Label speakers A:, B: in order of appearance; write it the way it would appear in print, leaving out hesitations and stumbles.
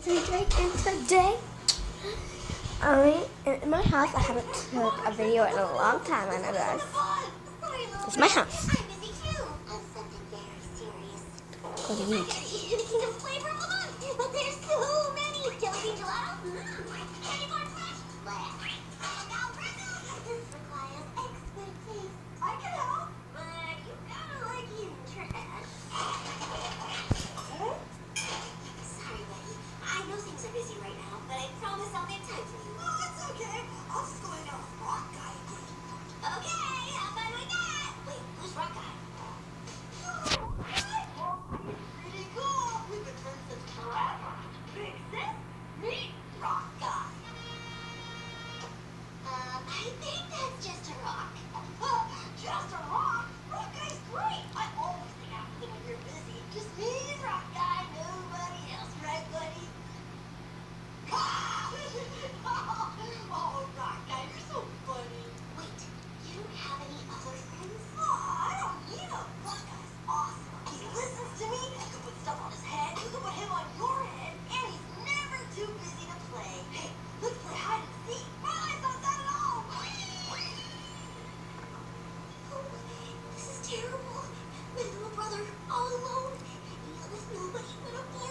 A: Drake, and today, in my house, I haven't took a video in a long time, I know guys. It's my house. Go to eat.
B: Terrible. My little brother all alone. With nobody but a boy.